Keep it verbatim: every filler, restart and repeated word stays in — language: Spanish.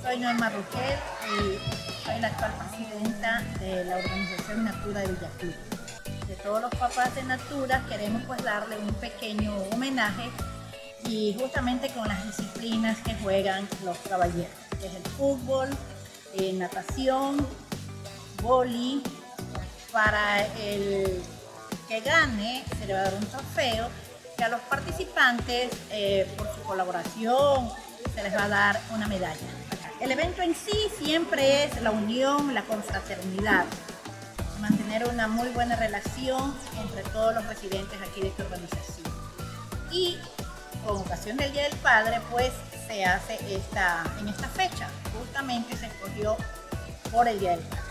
soy Norma Rugel y soy la actual presidenta de la organización Natura de Villaclub. De todos los papás de Natura queremos pues darle un pequeño homenaje y justamente con las disciplinas que juegan los caballeros, que es el fútbol, eh, natación, vóley. Para el que gane se le va a dar un trofeo y a los participantes eh, por su colaboración se les va a dar una medalla. El evento en sí siempre es la unión, la confraternidad, mantener una muy buena relación entre todos los residentes aquí de esta organización. Y con ocasión del Día del Padre, pues se hace esta, en esta fecha, justamente se escogió por el Día del Padre.